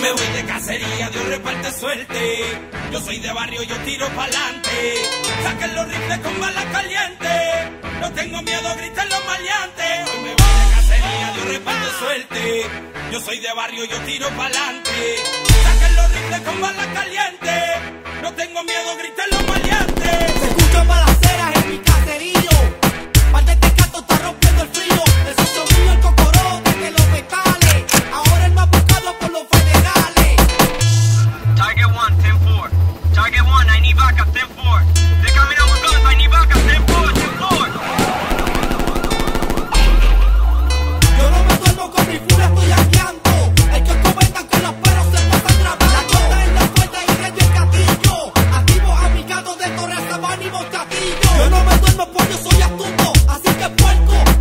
me voy de cacería, Dios reparte suerte. Yo soy de barrio, yo tiro pa'lante. Saquen los rifles con balas calientes. No tengo miedo, griten los maleantes. Hoy me voy de cacería, Dios reparte suerte. Yo soy de barrio, yo tiro pa'lante. Saquen los rifles con balas calientes. No tengo miedo, griten los maleantes. Se escuchan balaceras en mi caserío. Par de tecatos está rompiendo el frío. El sucio mío, el cocorote de los metales. Ahora el más buscado por los federales. Target 1, 10-4. Target 1, I need backup, 10-4. They're coming out with guns, I need backup, 10-4, 10-4. Yo no me duermo con mi furia, estoy hackeando. El que comentan con los perros se pasan grabando. La cosa en la puerta y rey del castillo. Activos amigados de Torres Sabana y Montatillo. Yo no me duermo porque soy astuto, así que puerco.